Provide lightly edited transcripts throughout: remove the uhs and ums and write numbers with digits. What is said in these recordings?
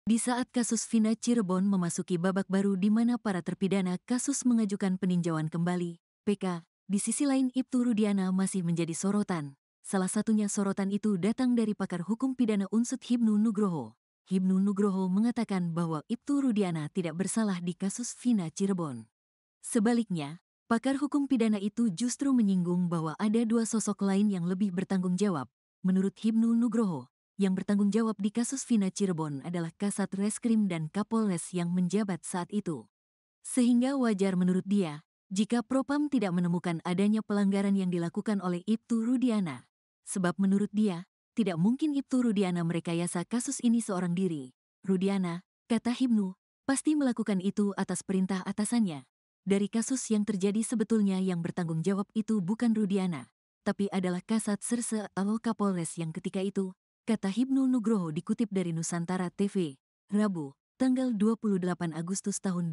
Di saat kasus Vina Cirebon memasuki babak baru di mana para terpidana kasus mengajukan peninjauan kembali, PK, di sisi lain Ibtu Rudiana masih menjadi sorotan. Salah satunya sorotan itu datang dari pakar hukum pidana Unsud Hibnu Nugroho. Hibnu Nugroho mengatakan bahwa Ibtu Rudiana tidak bersalah di kasus Vina Cirebon. Sebaliknya, pakar hukum pidana itu justru menyinggung bahwa ada dua sosok lain yang lebih bertanggung jawab. Menurut Hibnu Nugroho, yang bertanggung jawab di kasus Vina Cirebon adalah Kasat Reskrim dan Kapolres yang menjabat saat itu. Sehingga wajar menurut dia, jika Propam tidak menemukan adanya pelanggaran yang dilakukan oleh Ibtu Rudiana. Sebab menurut dia, tidak mungkin Ibtu Rudiana merekayasa kasus ini seorang diri. Rudiana, kata Hibnu, pasti melakukan itu atas perintah atasannya. Dari kasus yang terjadi sebetulnya yang bertanggung jawab itu bukan Rudiana, tapi adalah Kasat Serse atau Kapolres yang ketika itu, kata Hibnu Nugroho dikutip dari Nusantara TV, Rabu, tanggal 28 Agustus tahun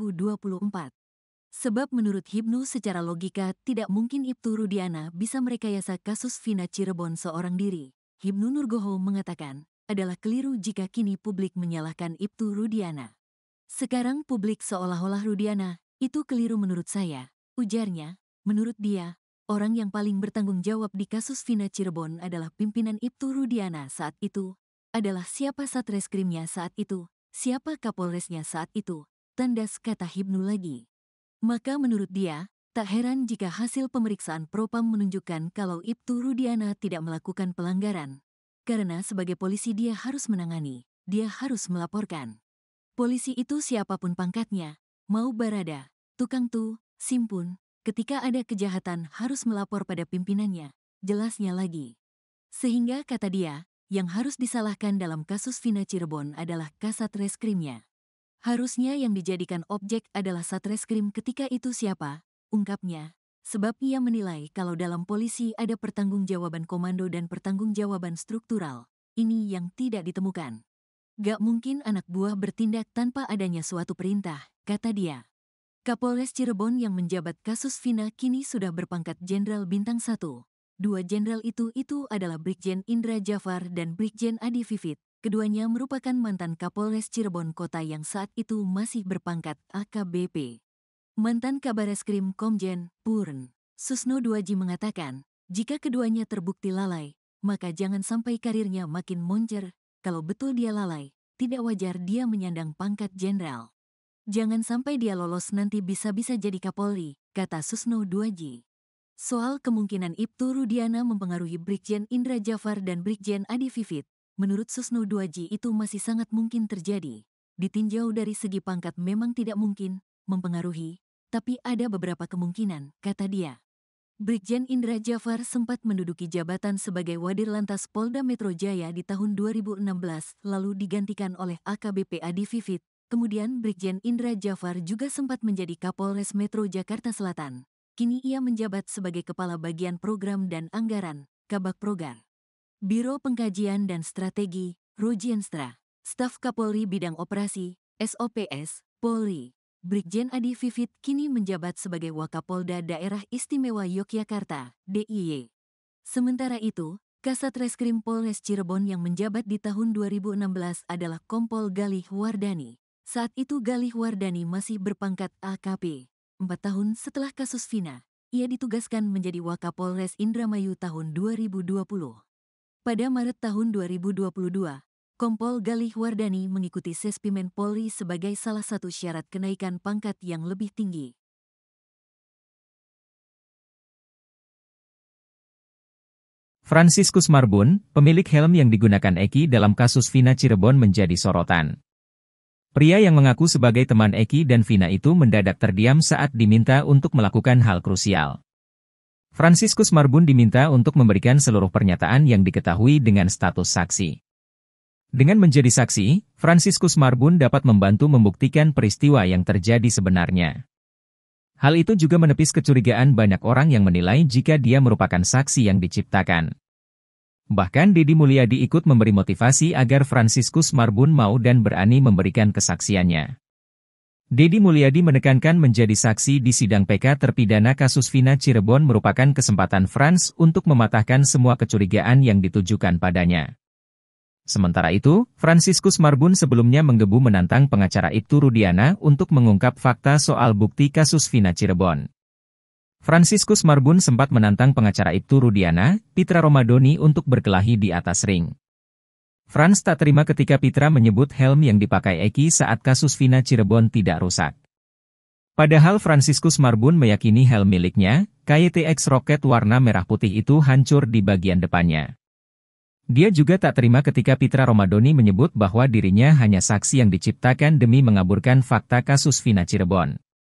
2024. Sebab menurut Hibnu secara logika tidak mungkin Ibtu Rudiana bisa merekayasa kasus Vina Cirebon seorang diri. Hibnu Nugroho mengatakan, adalah keliru jika kini publik menyalahkan Ibtu Rudiana. Sekarang publik seolah-olah Rudiana, itu keliru menurut saya, ujarnya. Menurut dia, orang yang paling bertanggung jawab di kasus Vina Cirebon adalah pimpinan Ibtu Rudiana saat itu, adalah siapa Satreskrimnya saat itu, siapa Kapolresnya saat itu, tandas kata Hibnu lagi. Maka menurut dia, tak heran jika hasil pemeriksaan Propam menunjukkan kalau Ibtu Rudiana tidak melakukan pelanggaran. Karena sebagai polisi dia harus menangani, dia harus melaporkan. Polisi itu siapapun pangkatnya, mau barada, tukang simpun, ketika ada kejahatan harus melapor pada pimpinannya, jelasnya lagi. Sehingga kata dia, yang harus disalahkan dalam kasus Vina Cirebon adalah Kasat Reskrimnya. Harusnya yang dijadikan objek adalah Satreskrim ketika itu siapa, ungkapnya, sebab ia menilai kalau dalam polisi ada pertanggungjawaban komando dan pertanggungjawaban struktural, ini yang tidak ditemukan. Gak mungkin anak buah bertindak tanpa adanya suatu perintah, kata dia. Kapolres Cirebon yang menjabat kasus Vina kini sudah berpangkat Jenderal Bintang 1. Dua jenderal itu adalah Brigjen Indra Jafar dan Brigjen Adi Vivit. Keduanya merupakan mantan Kapolres Cirebon Kota yang saat itu masih berpangkat AKBP. Mantan Kabareskrim Komjen Purn Susno Duaji mengatakan, jika keduanya terbukti lalai, maka jangan sampai karirnya makin moncer. Kalau betul dia lalai, tidak wajar dia menyandang pangkat jenderal. Jangan sampai dia lolos nanti bisa-bisa jadi Kapolri, kata Susno Duaji. Soal kemungkinan Ibtu Rudiana mempengaruhi Brigjen Indra Jafar dan Brigjen Adi Vivit, menurut Susno Duaji itu masih sangat mungkin terjadi. Ditinjau dari segi pangkat memang tidak mungkin mempengaruhi, tapi ada beberapa kemungkinan, kata dia. Brigjen Indra Jafar sempat menduduki jabatan sebagai Wadir Lantas Polda Metro Jaya di tahun 2016, lalu digantikan oleh AKBP Adi Vivit. Kemudian Brigjen Indra Jafar juga sempat menjadi Kapolres Metro Jakarta Selatan. Kini ia menjabat sebagai Kepala Bagian Program dan Anggaran, Kabak Progar. Biro Pengkajian dan Strategi, Rojenstra. Staf Kapolri Bidang Operasi, SOPS, Polri. Brigjen Adi Vivit kini menjabat sebagai Wakapolda Daerah Istimewa Yogyakarta, DIY. Sementara itu, Kasat Reskrim Polres Cirebon yang menjabat di tahun 2016 adalah Kompol Galih Wardani. Saat itu Galih Wardani masih berpangkat AKP. 4 tahun setelah kasus Vina, ia ditugaskan menjadi Wakapolres Indramayu tahun 2020. Pada Maret tahun 2022, Kompol Galih Wardani mengikuti Sespimen Polri sebagai salah satu syarat kenaikan pangkat yang lebih tinggi. Franciscus Marbun, pemilik helm yang digunakan Eki dalam kasus Vina Cirebon menjadi sorotan. Pria yang mengaku sebagai teman Eki dan Vina itu mendadak terdiam saat diminta untuk melakukan hal krusial. Franciscus Marbun diminta untuk memberikan seluruh pernyataan yang diketahui dengan status saksi. Dengan menjadi saksi, Franciscus Marbun dapat membantu membuktikan peristiwa yang terjadi sebenarnya. Hal itu juga menepis kecurigaan banyak orang yang menilai jika dia merupakan saksi yang diciptakan. Bahkan Deddy Mulyadi ikut memberi motivasi agar Franciscus Marbun mau dan berani memberikan kesaksiannya. Deddy Mulyadi menekankan menjadi saksi di sidang PK terpidana kasus Vina Cirebon merupakan kesempatan Frans untuk mematahkan semua kecurigaan yang ditujukan padanya. Sementara itu, Franciscus Marbun sebelumnya menggebu menantang pengacara Ibtu Rudiana untuk mengungkap fakta soal bukti kasus Vina Cirebon. Franciscus Marbun sempat menantang pengacara Ibtu Rudiana, Pitra Romadoni untuk berkelahi di atas ring. Frans tak terima ketika Pitra menyebut helm yang dipakai Eki saat kasus Vina Cirebon tidak rusak. Padahal Franciscus Marbun meyakini helm miliknya, KYTX Rocket warna merah putih itu hancur di bagian depannya. Dia juga tak terima ketika Pitra Romadoni menyebut bahwa dirinya hanya saksi yang diciptakan demi mengaburkan fakta kasus Vina Cirebon.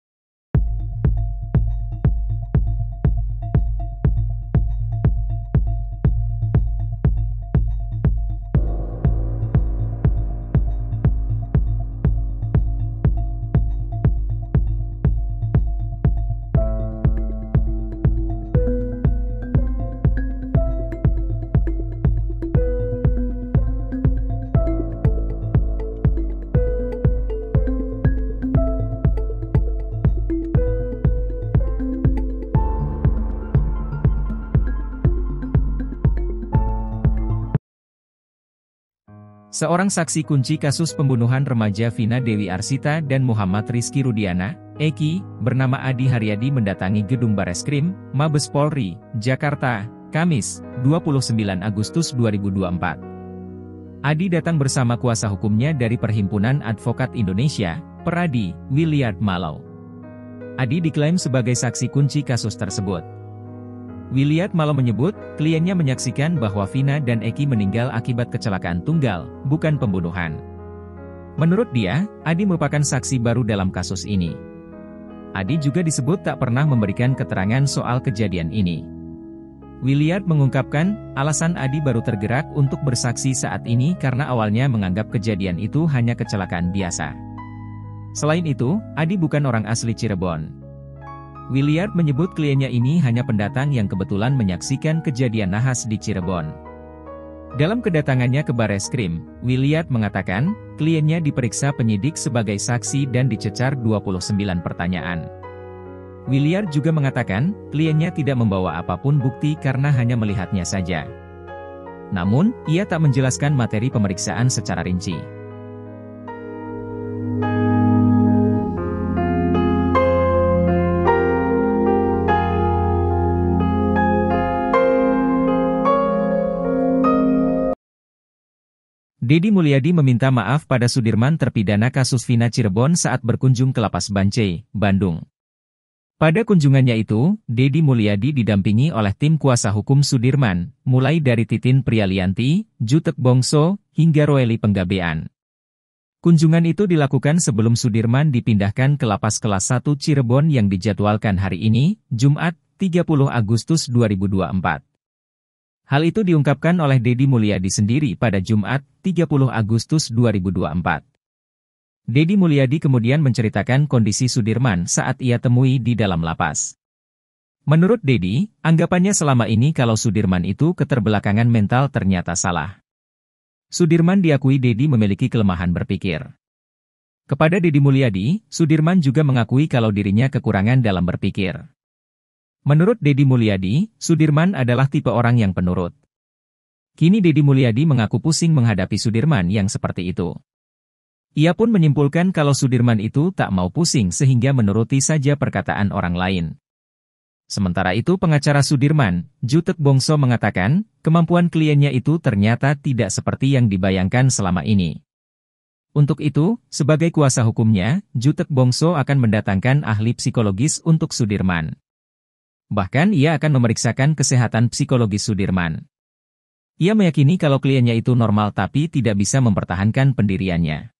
Seorang saksi kunci kasus pembunuhan remaja Vina Dewi Arsita dan Muhammad Rizky Rudiana, Eki, bernama Adi Haryadi mendatangi gedung Bareskrim, Mabes Polri, Jakarta, Kamis, 29 Agustus 2024. Adi datang bersama kuasa hukumnya dari Perhimpunan Advokat Indonesia, Peradi, Williard Malau. Adi diklaim sebagai saksi kunci kasus tersebut. Williard Malau menyebut, kliennya menyaksikan bahwa Vina dan Eki meninggal akibat kecelakaan tunggal, bukan pembunuhan. Menurut dia, Adi merupakan saksi baru dalam kasus ini. Adi juga disebut tak pernah memberikan keterangan soal kejadian ini. Williard mengungkapkan, alasan Adi baru tergerak untuk bersaksi saat ini karena awalnya menganggap kejadian itu hanya kecelakaan biasa. Selain itu, Adi bukan orang asli Cirebon. Williard menyebut kliennya ini hanya pendatang yang kebetulan menyaksikan kejadian nahas di Cirebon. Dalam kedatangannya ke Bareskrim, Williard mengatakan, kliennya diperiksa penyidik sebagai saksi dan dicecar 29 pertanyaan. Williard juga mengatakan, kliennya tidak membawa apapun bukti karena hanya melihatnya saja. Namun, ia tak menjelaskan materi pemeriksaan secara rinci. Deddy Mulyadi meminta maaf pada Sudirman terpidana kasus Vina Cirebon saat berkunjung ke Lapas Bancai, Bandung. Pada kunjungannya itu, Deddy Mulyadi didampingi oleh tim kuasa hukum Sudirman, mulai dari Titin Prialianti, Jutek Bongso, hingga Roeli Penggabean. Kunjungan itu dilakukan sebelum Sudirman dipindahkan ke Lapas Kelas 1 Cirebon yang dijadwalkan hari ini, Jumat, 30 Agustus 2024. Hal itu diungkapkan oleh Deddy Mulyadi sendiri pada Jumat, 30 Agustus 2024. Deddy Mulyadi kemudian menceritakan kondisi Sudirman saat ia temui di dalam lapas. Menurut Deddy, anggapannya selama ini kalau Sudirman itu keterbelakangan mental ternyata salah. Sudirman diakui Deddy memiliki kelemahan berpikir. Kepada Deddy Mulyadi, Sudirman juga mengakui kalau dirinya kekurangan dalam berpikir. Menurut Deddy Mulyadi, Sudirman adalah tipe orang yang penurut. Kini Deddy Mulyadi mengaku pusing menghadapi Sudirman yang seperti itu. Ia pun menyimpulkan kalau Sudirman itu tak mau pusing sehingga menuruti saja perkataan orang lain. Sementara itu pengacara Sudirman, Jutek Bongso mengatakan, kemampuan kliennya itu ternyata tidak seperti yang dibayangkan selama ini. Untuk itu, sebagai kuasa hukumnya, Jutek Bongso akan mendatangkan ahli psikologis untuk Sudirman. Bahkan ia akan memeriksakan kesehatan psikologis Sudirman. Ia meyakini kalau kliennya itu normal tapi tidak bisa mempertahankan pendiriannya.